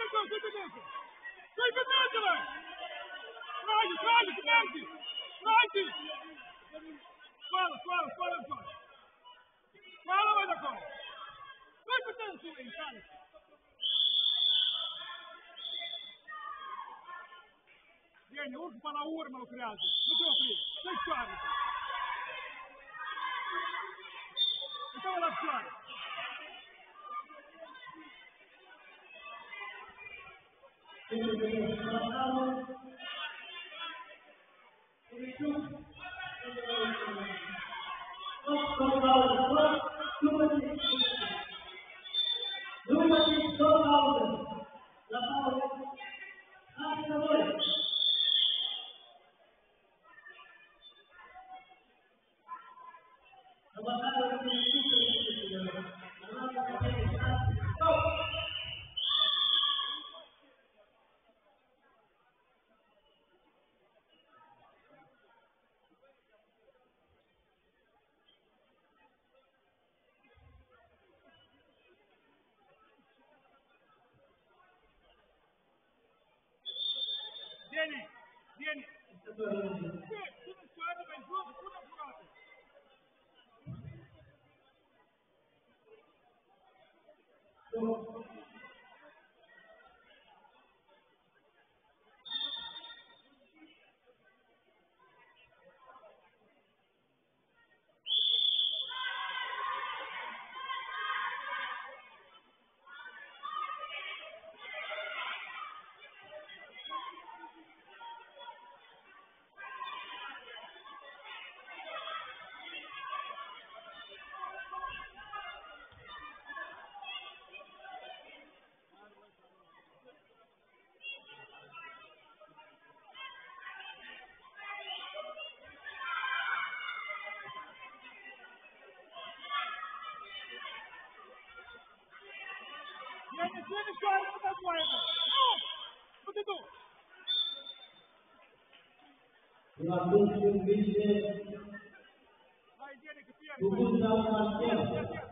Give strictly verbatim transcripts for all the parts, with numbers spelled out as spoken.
Atenção, sem tendência! Sem tendência, velho! Traz, traz, traz! Traz! Fala, fala, fala, fala! Fala, vai da cola! Vai tendência, velho, cara! Vieni, urco para la urma lo create! Non te lo aprire! Sei chiaro! Stavo a lasciare! Vieni, vieni. Sì, tu non squadra, vai giù, tu non furate. Vieni, vieni, squadra, non squadra. No! Tutti tu. La luce dice Vai, vieni, che piano. usa una terza.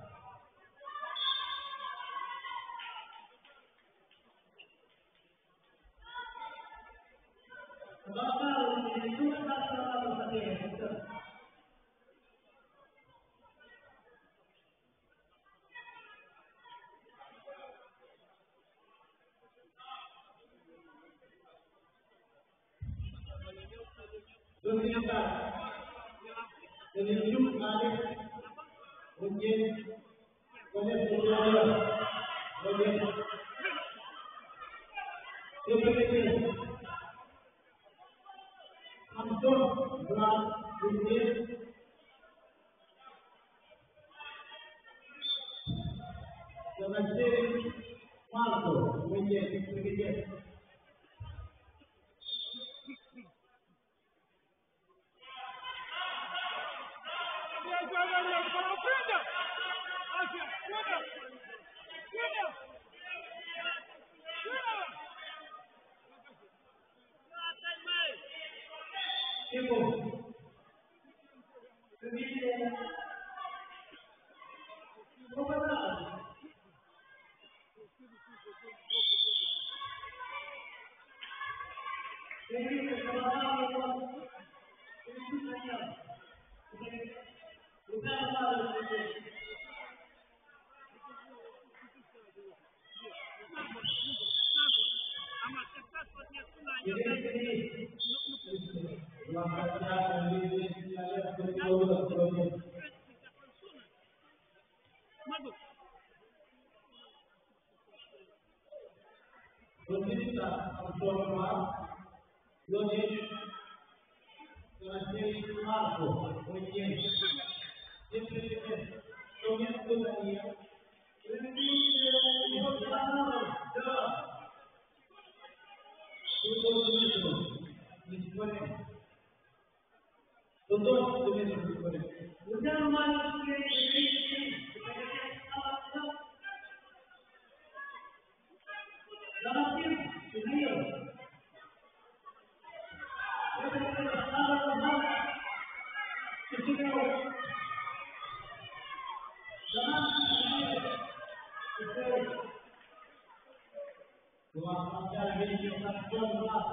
Mewakilkan Bintang Satuan Belas.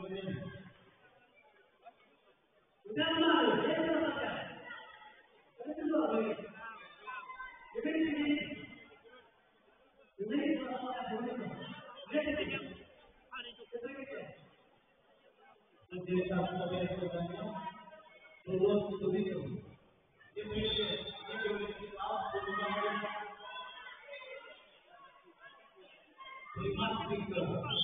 Sudah mulai, dia melakukan. Ini kedua lagi. Jadi ini, ini melakukan boneka. Ini kita, kita kita. Jadi satu dari keduanya, terus itu itu. Ini ini ini kita lakukan. Terima kasih.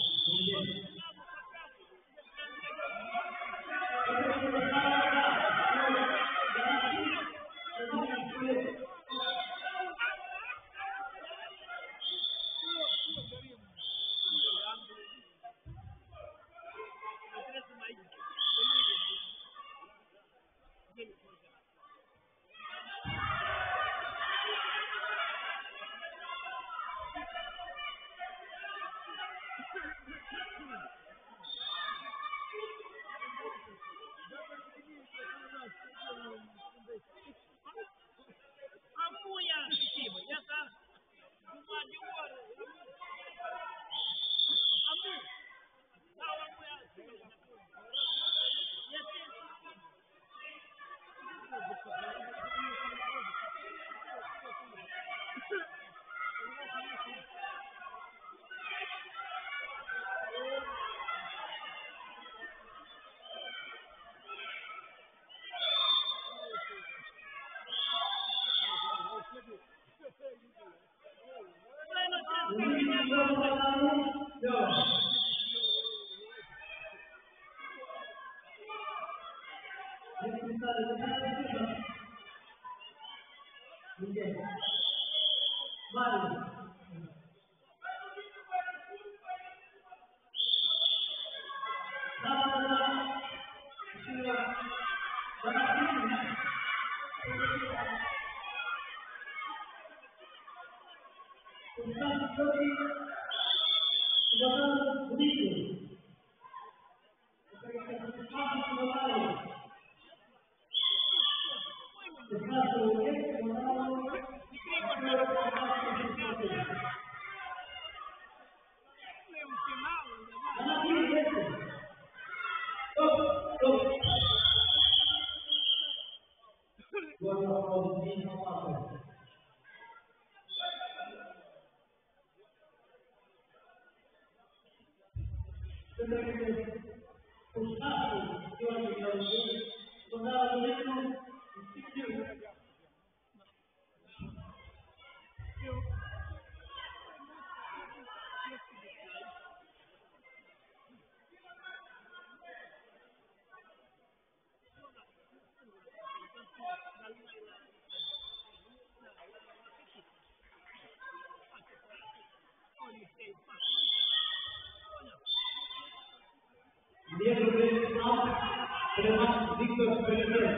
Dia berbeda dengan Victor Federer.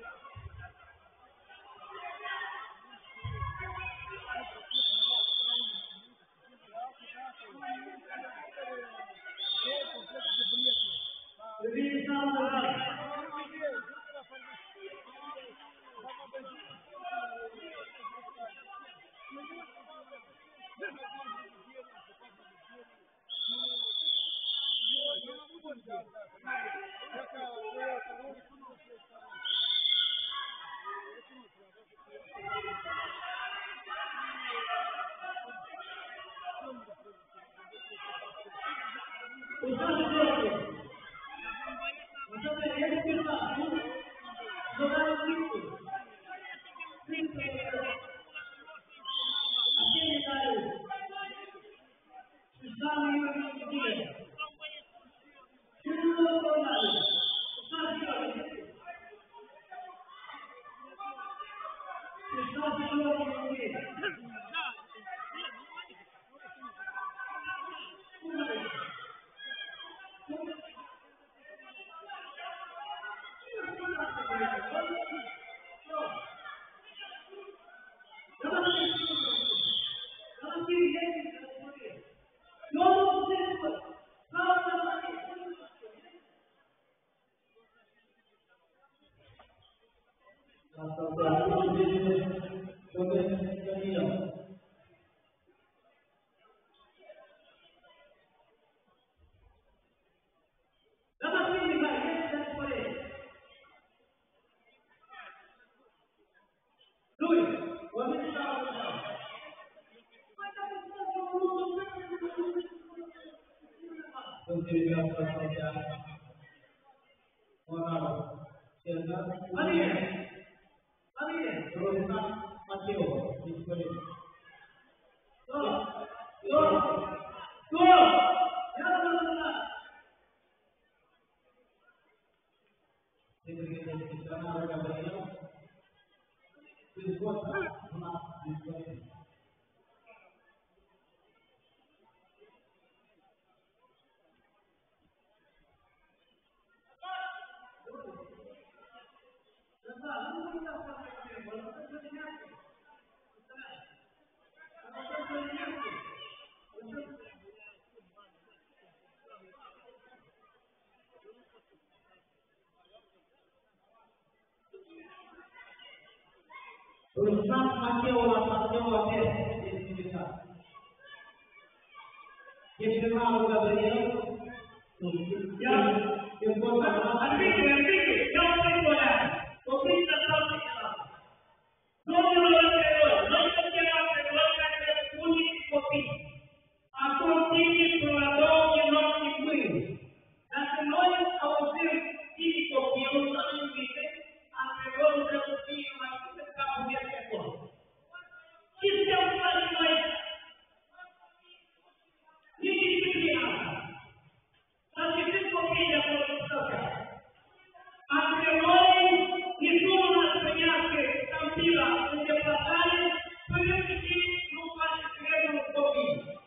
Lebih sama. Considera saja orang siapa? Amin, amin. Teruskan Mateo, Israel. So, so, so. Ya Allah. Sebenarnya di sana mereka berikan sesuatu sama Israel. Teruskan Mateo, Mateo apa? Ini kita. Kita mahu Gabriel. Ya, yang pertama, artikel, artikel, jangan lupa. Kopi tetap kita. Nomor dua, nomor tiga, nomor empat, kulit kopi. Aku tinggi peladong yang non tinggi. Dan semua awasir tinggi kopi yang saling bisa. Antara orang kopi masih tetap dia ekor. Sistem paling baik. Ini sebenarnya. Tapi kopi yang berkualitas. Antara orang itu nak penyakit tampilan menyebabkan penyakit lupa segera kopi.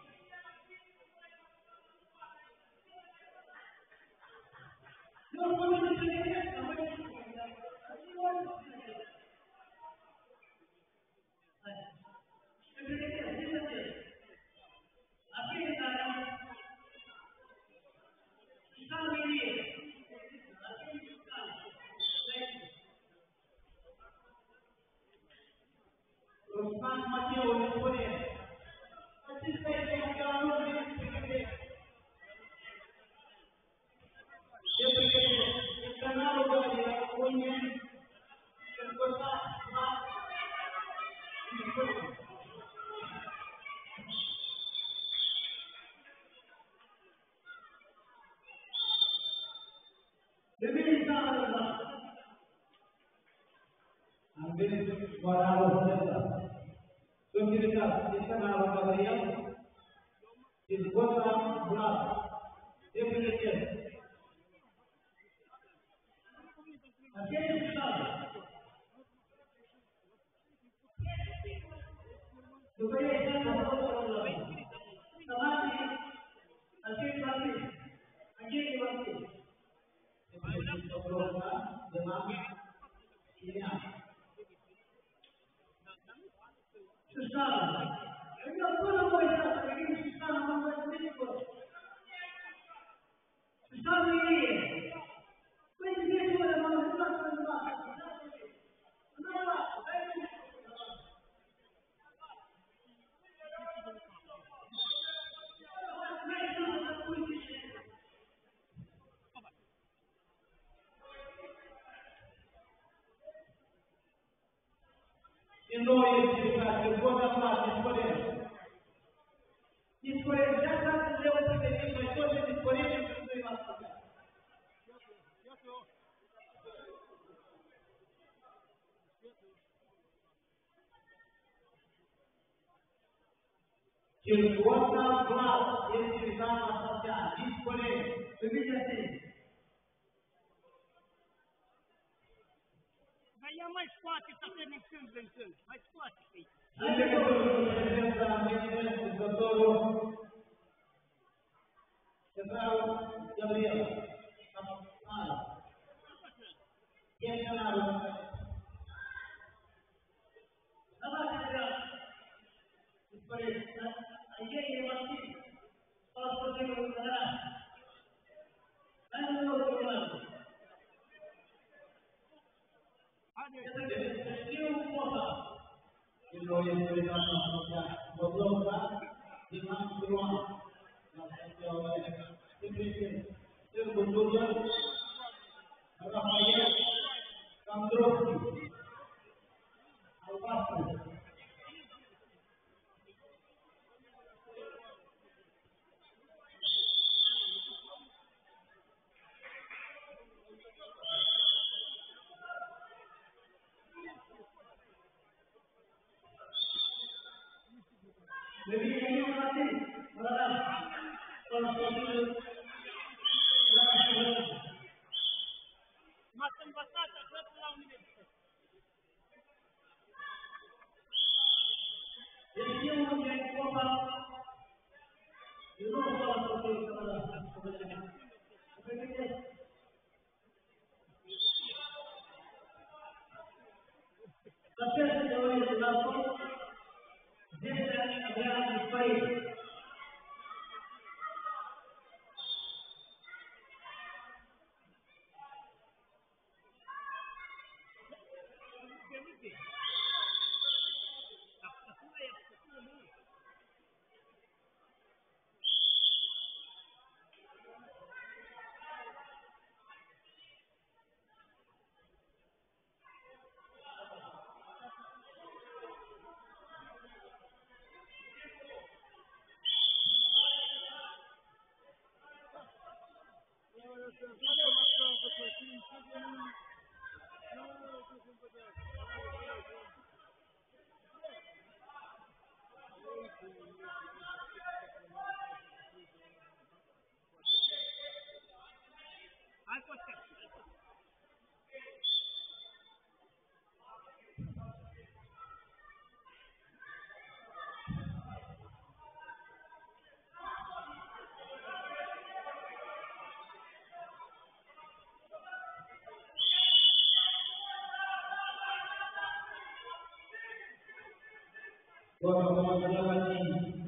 Teruskan Mateo Israel. Masih saya yang kalau ini seperti seperti kenal dia punya kekuatan lebih salah. Ambil walau saja. Considerad esta nueva Gabriel dispuesta berat definitif. Así es claro. Supaya kita dapat orang Sampai así es así. Aquí es así. Kita berusaha dengan ini. Susah. Ini apa namanya? Ini susah namanya ini. Susah ini. Ini dia sudah mengatakan susah. Kenapa? Indo itu juga dibuat apa? Disponible. Disponible. Jangan lewat ini. Metode disponible itu dimaksudkan. Circuota berat yang diceritakan saja disponible. Begitu. Ia mai scoate să te când în când. Mai scoate-i. Hai că prezența ambientă, doctorul General Gabriel. Ah. Este generalul. Apa saja. Supaya ayah yang masih kalau seperti berbicara. Dan berbicara. Indo yang berita saja berdoa dengan peluang yang sejauh ini sebetulnya Rafael Kandroski Alpasti terima kasih kepada para sponsor. Macam batata, saya pulang ini. Jadi dia mempunyai kuasa. Itu salah satu kepada kepada kepada Tapi sejauh ini terlalu dia ada baik. Bola-bola ini.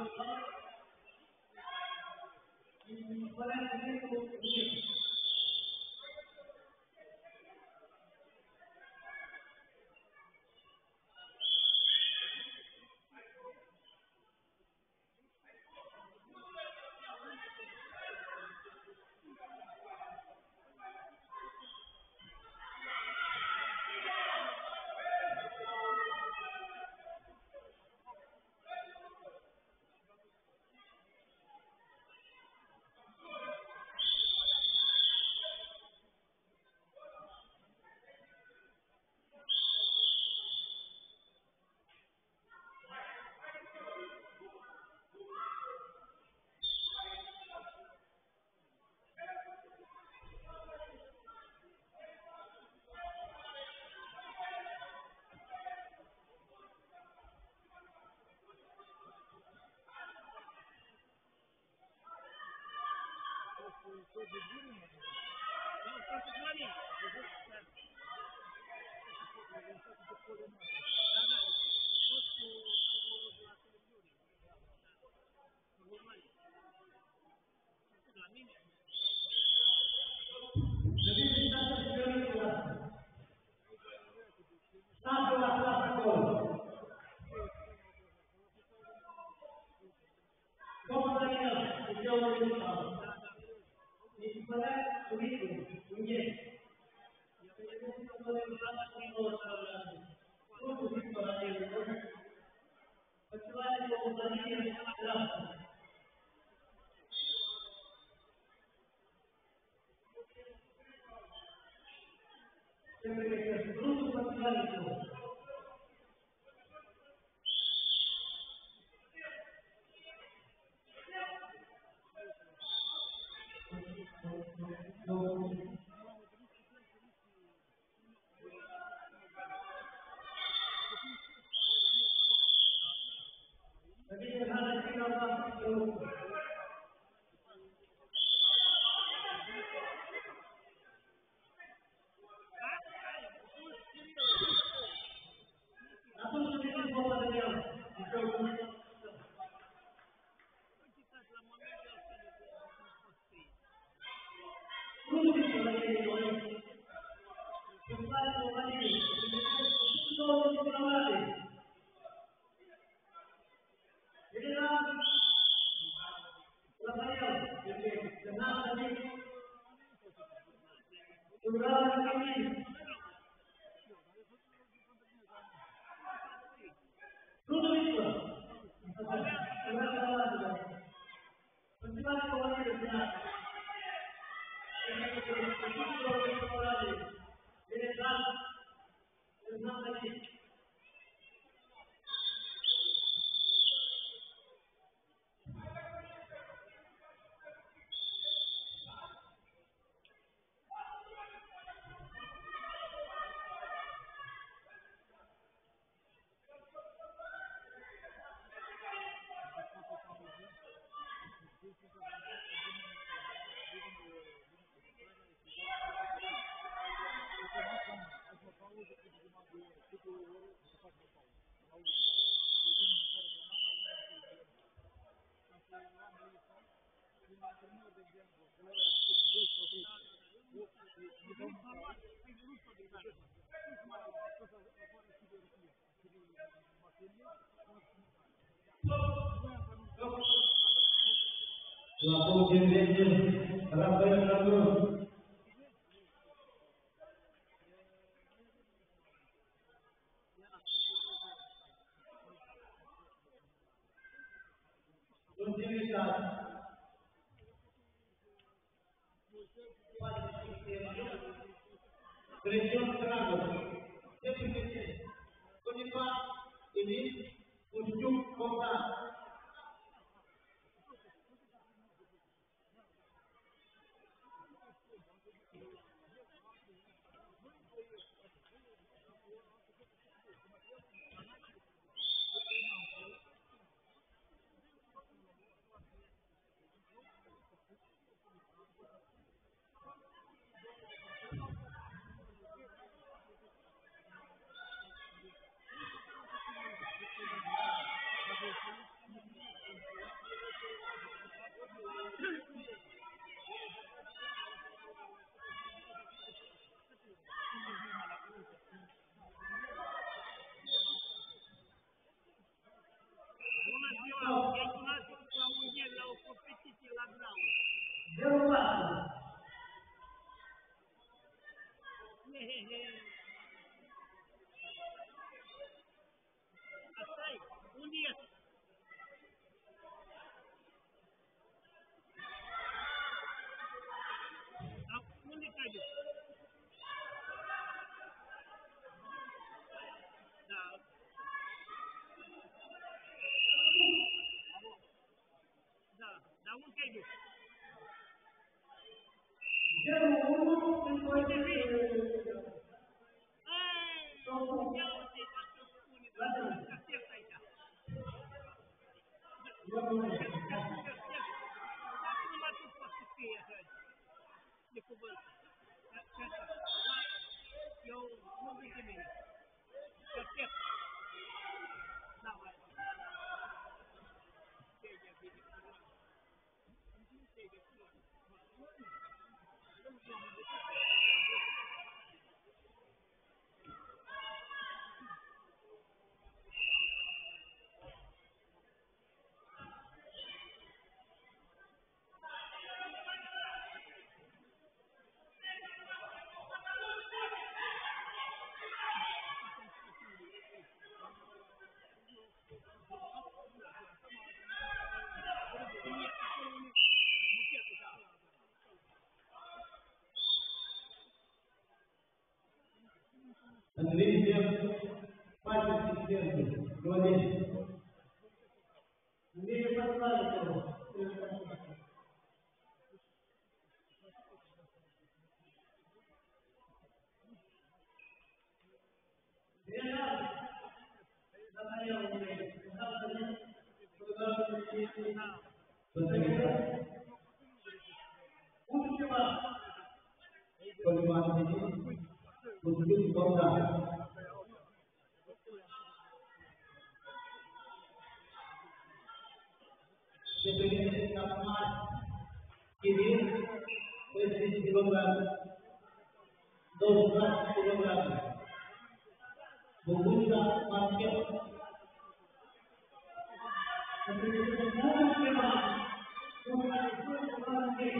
Lapor jenderal, rakyat lalu. Utilitas. Region Terangor. Definisi. Penyebab ini ujung kota. Andrei parte esquerda, Glória. Andrei passado, Untuk bangsa. Sebenarnya sama ini presiden kilogram, dua belas kilogram, membuka market. Sebenarnya semua skema, semua itu market.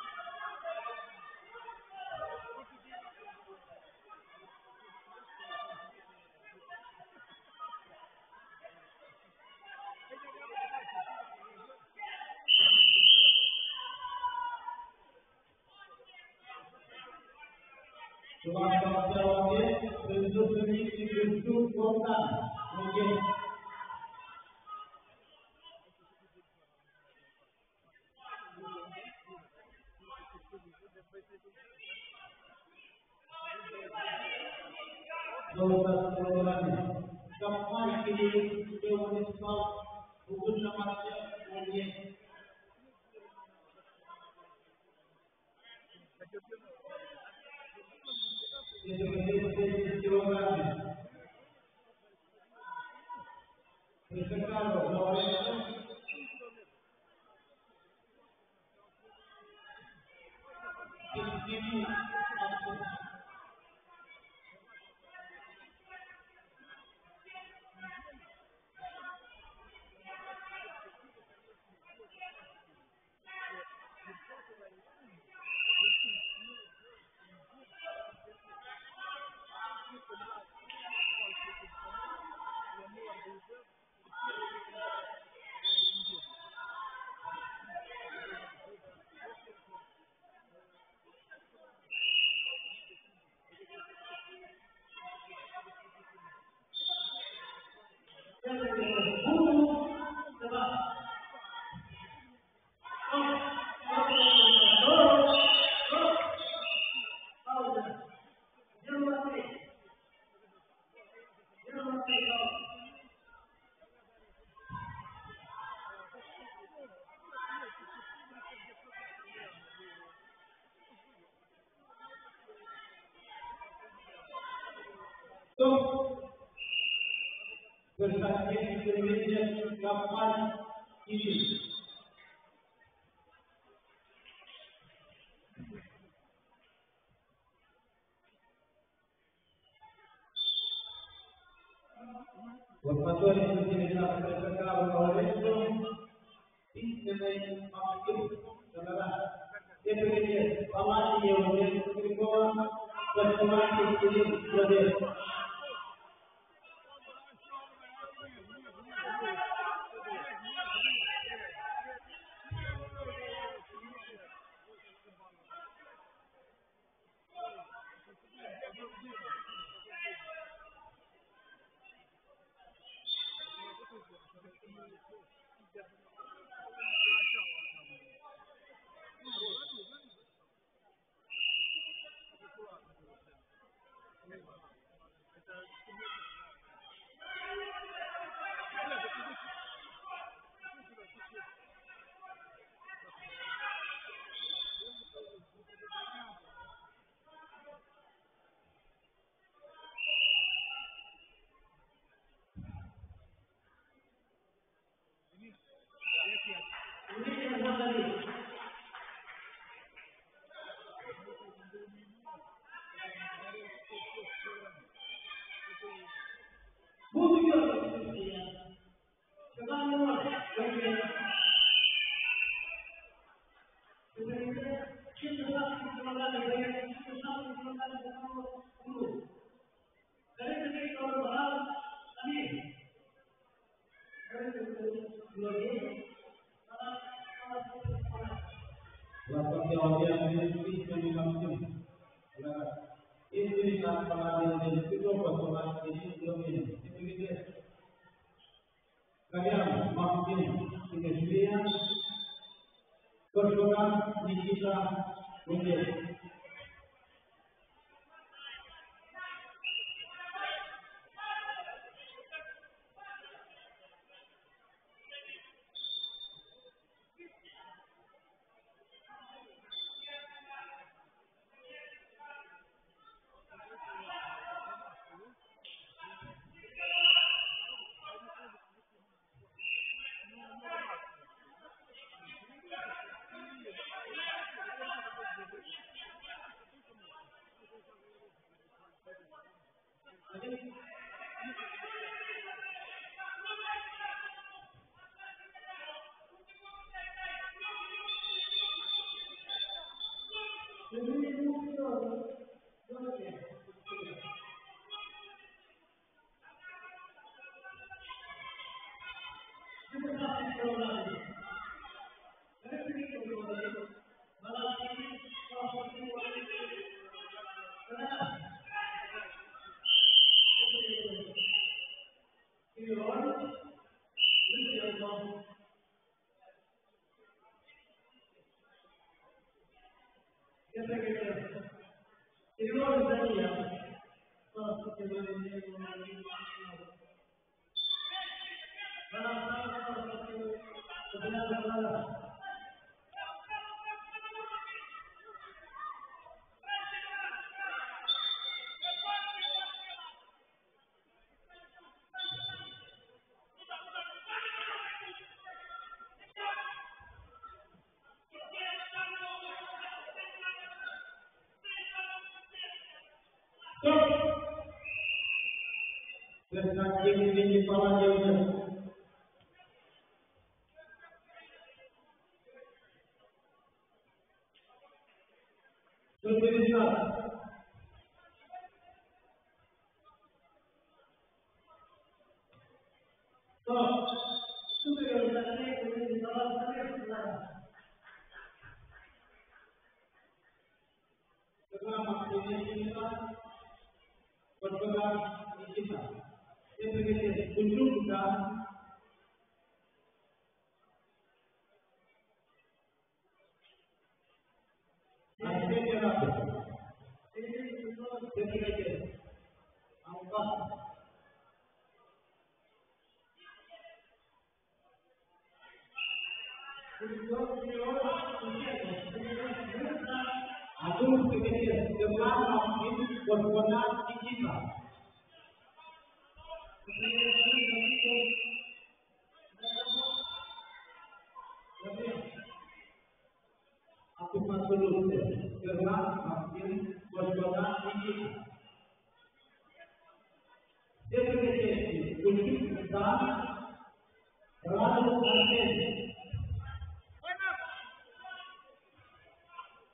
Semangat jawabnya bentuk ini bentuk kota mungkin. Kota kelurahan kapan ini municipal hukum namanya mungkin. Ini kilogram. Sekarang Lorenzo ini bersaksi Indonesia kapan ini. Waktu itu kita bersekarang Lorenzo, ini adalah maksud saudara. Dia Allah dia yang berkuasa berkuasa ini dia. Kalian makin kemudian berdoa di kita menjadi dengan ini para jemaat Indonesia so sudah berada di dalam sana selama ini kita berpegang di kita yang kunjung kita nanti kita ini semua jadi apa aku pikir kemana ini berpegang di kita. Aku masuk dulu karena makin berdoa ini. Dia berkata, kunci kita terlalu aneh.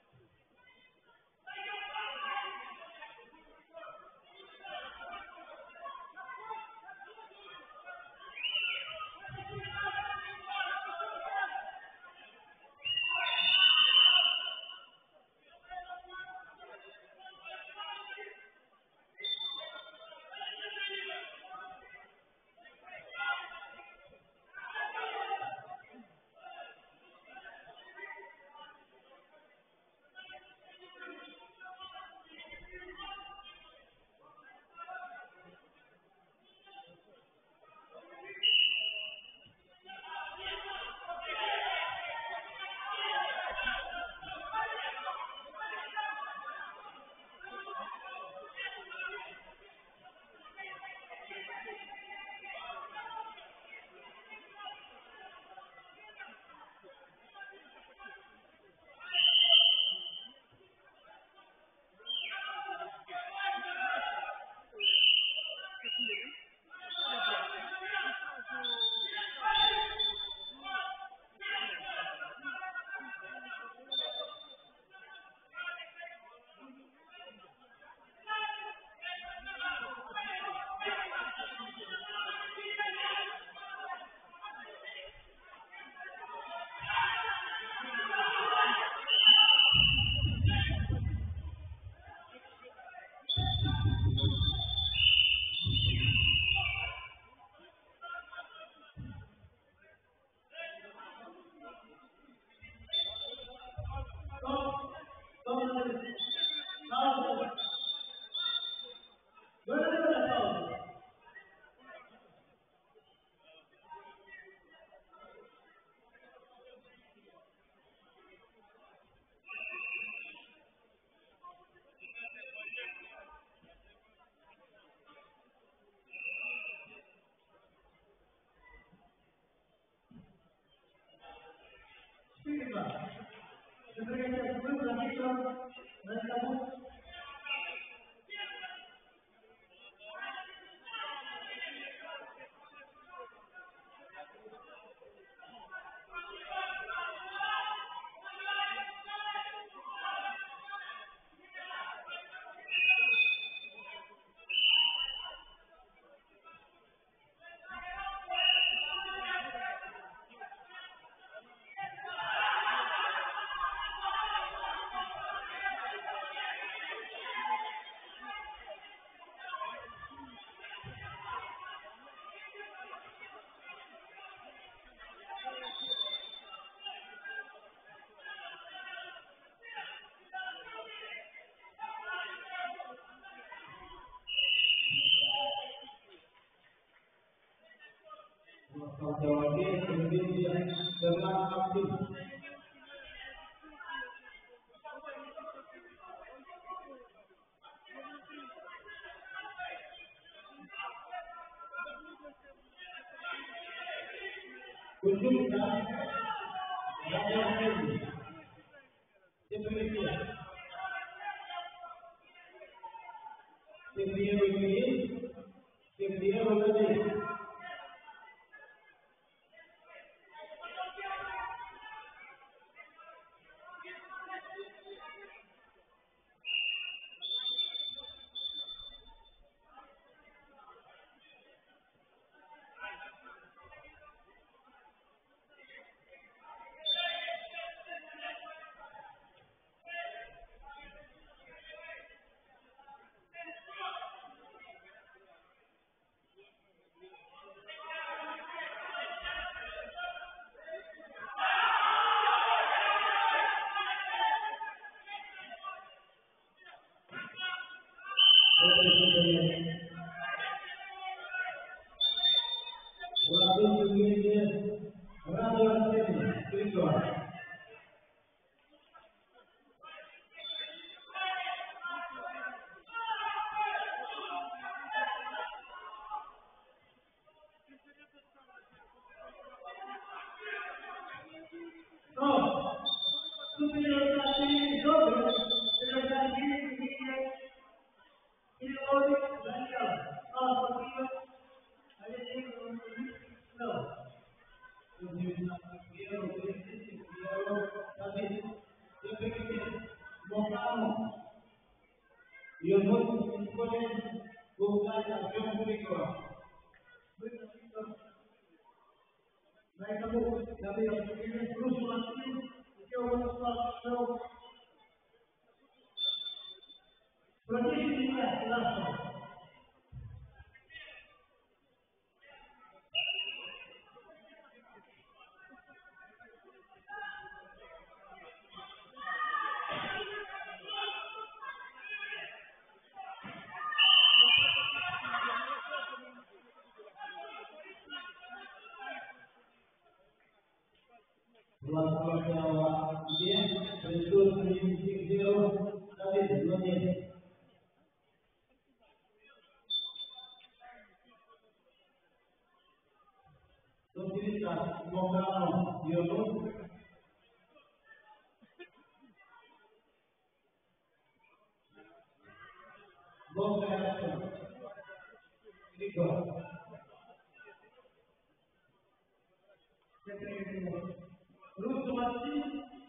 Jawa Timur kemudian dia dengan aktif kunjung dan yang ini demikian kemudian begini kemudian begini Buat Jawa dia betul menyisik jauh dari dunia. Utilitas Mogano Dialog Bogor Rigo Terus masih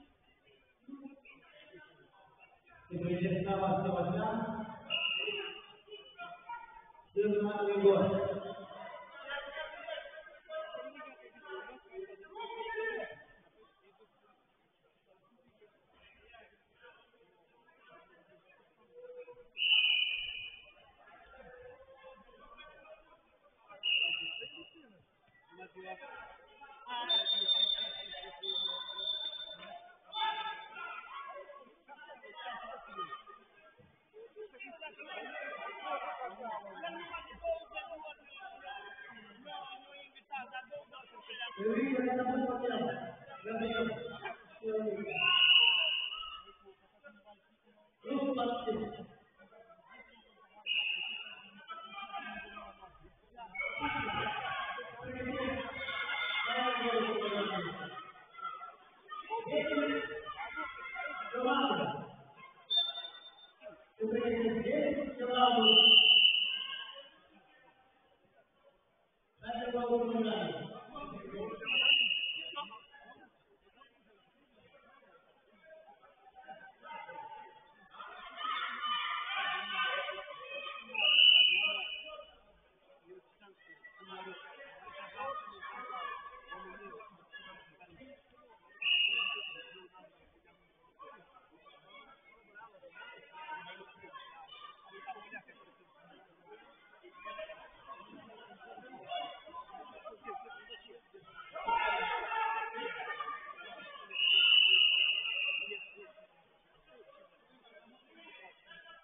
diberi nama-nama dengan Rigo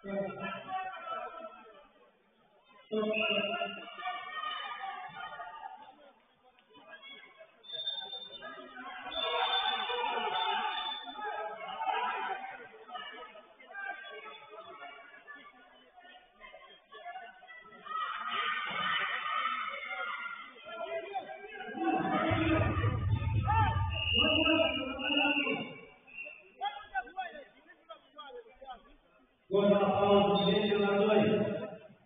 Gol a favor do Grêmio na dois.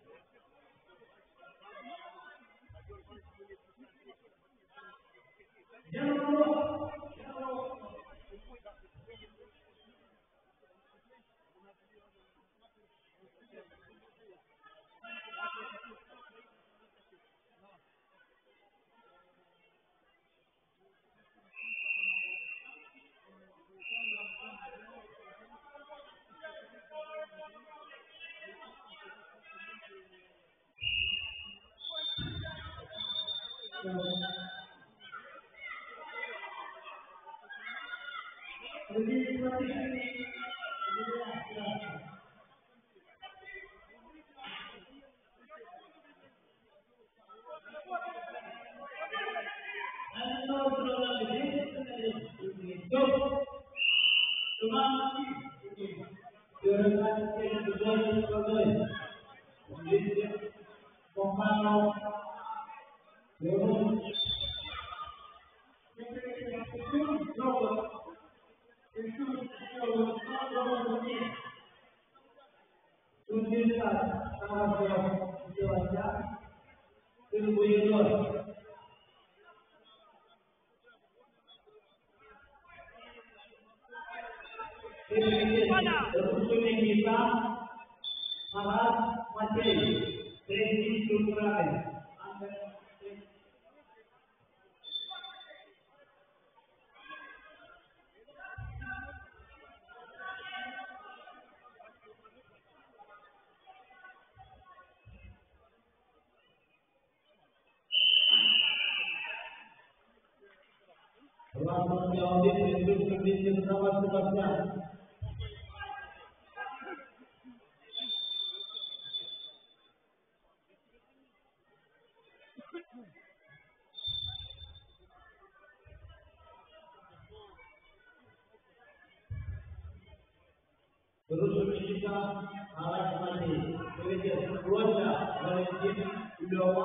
Terus menunjukkan arah kembali. Kemudian keluarga Valentin Ulama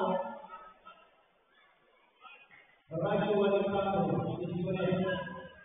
Raja Wali Kamu disebutkan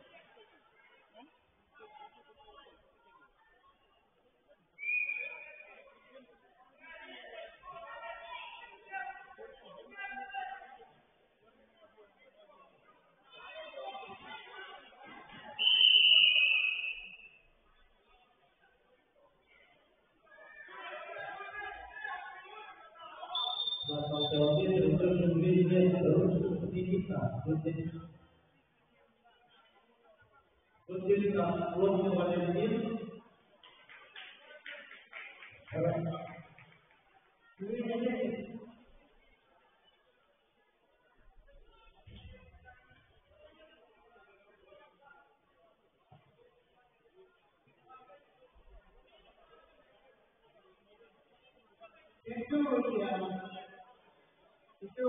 itu yang itu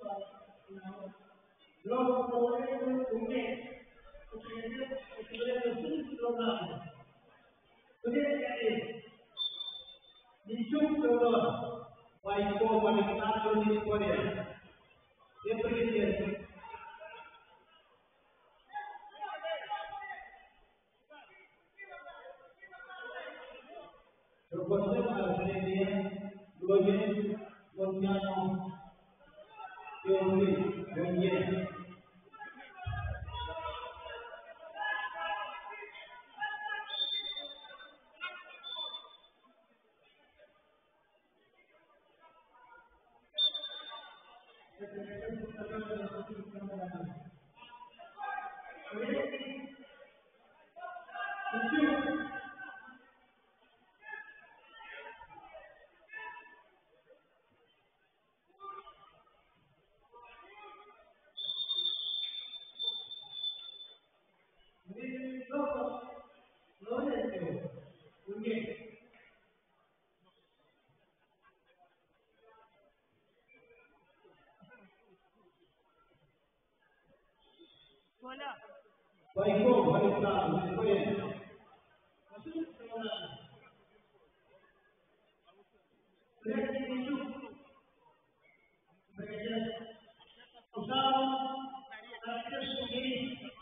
los problemas umum kemudian itu problem kemudian jadi dijuk problem baik pada satu di Korea dia pergi terus ada dia Loyen, Loniano, Teori, Loyen. Baiklah, baiklah, baiklah. Masuk ke dalam. Berarti itu berjalan. Usaha akhir sendiri.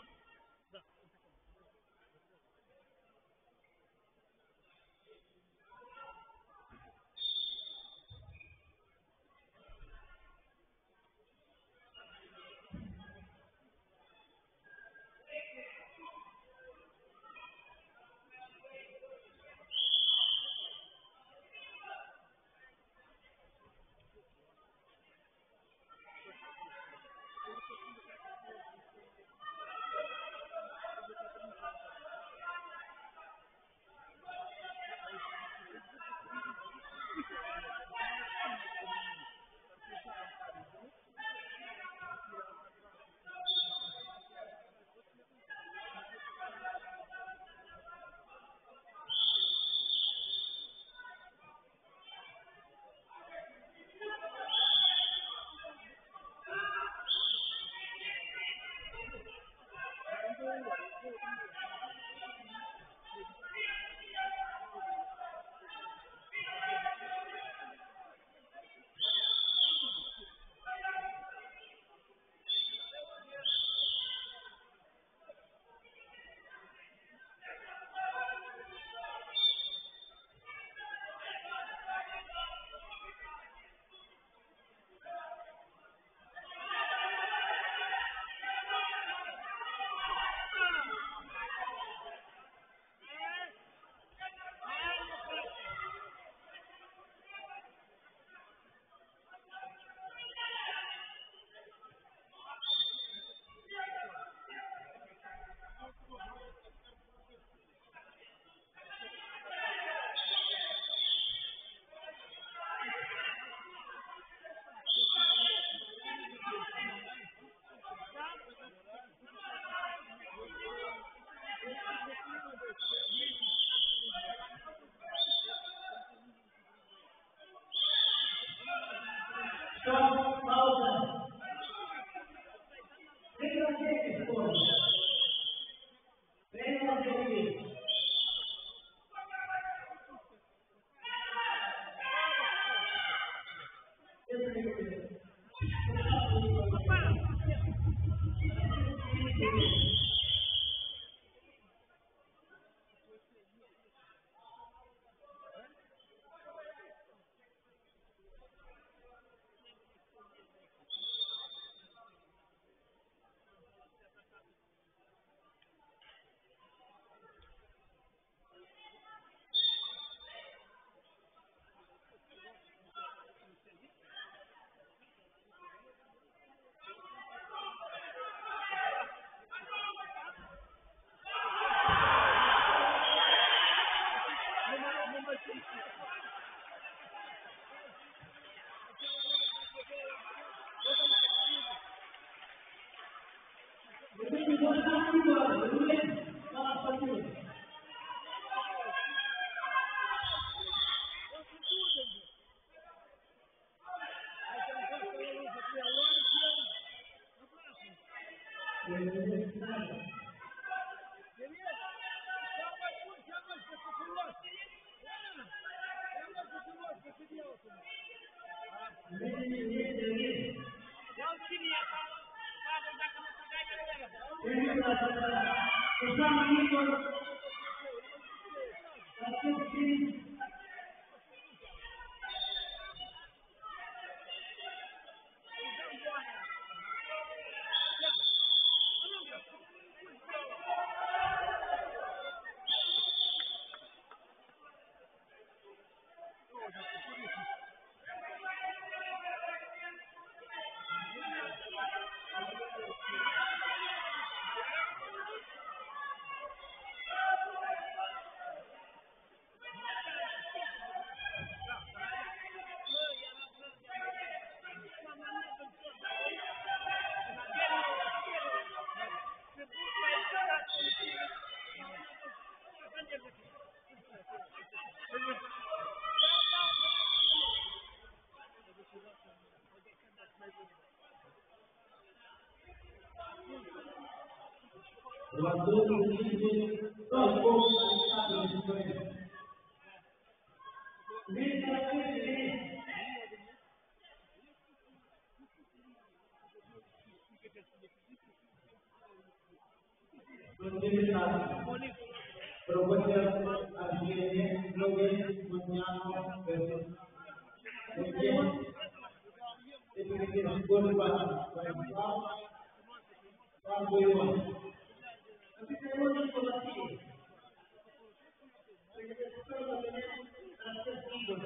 Stop, pausa. Venga gente, por. Venga gente. Waktu ini Rokok Alisa berjuang. Ini terakhir ini. Kontinuitas. Proposal akhirnya login menyambung versus mungkin itu kita sebut bahasa Sambuiwan. Tapi saya mau informasi. Saya suka dengan rasa tidur.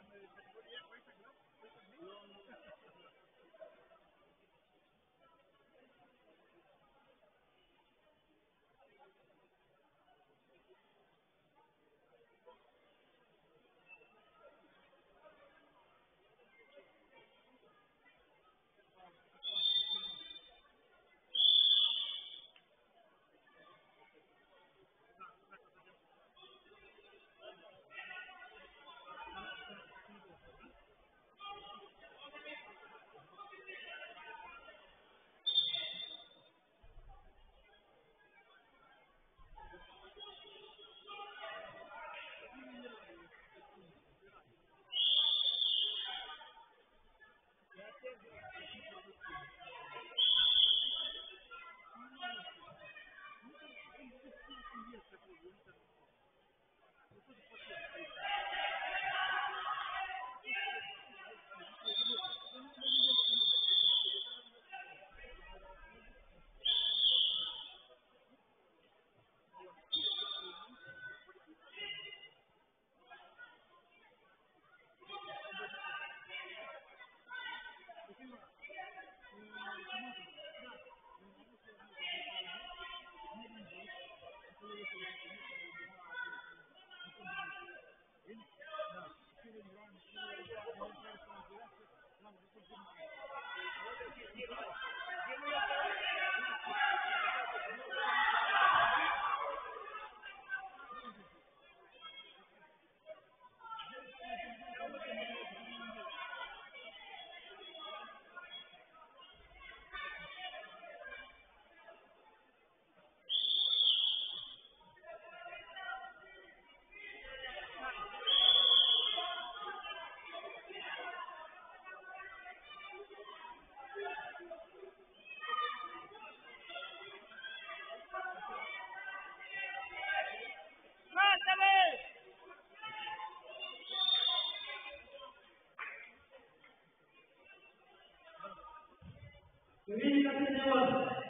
Ini kasih jawab.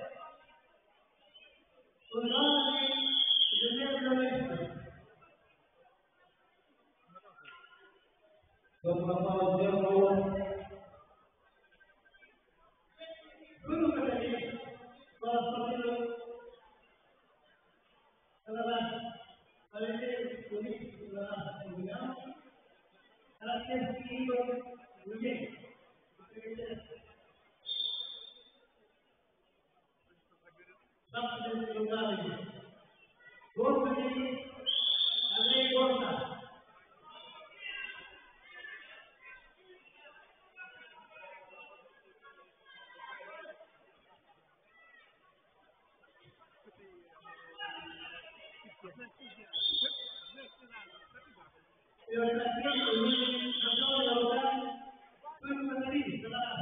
Saudara di dunia Indonesia. Beberapa jauh. Guru tadi salah satu adalah kali ini unik adalah dunia. Alatnya itu unik. Sampai kembali. Gol ini Andre Costa. Yang terakhir ini satu lawan Menteri setelah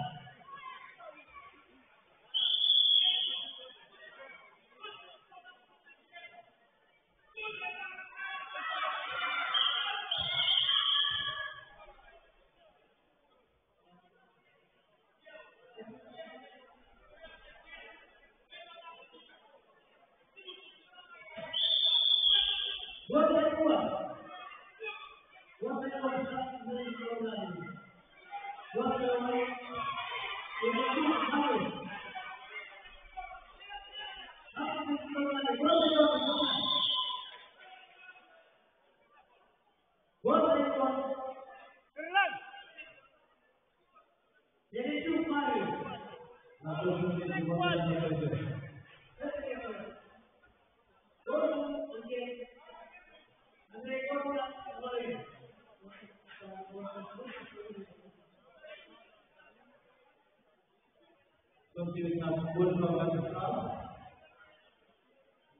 buat saya kuat, buat saya kuat dari sekolah ini, buat saya kuat ini harus, apa yang sekolah ini, buat saya kuat, buat saya kuat, jadi cuma ini, atau mungkin cuma ini saja. Kontinuitas pun akan besar.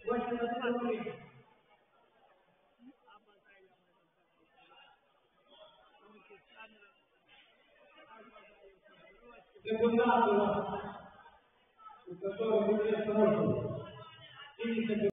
Voce da Salomone. Secondato, il giocatore di Pietro,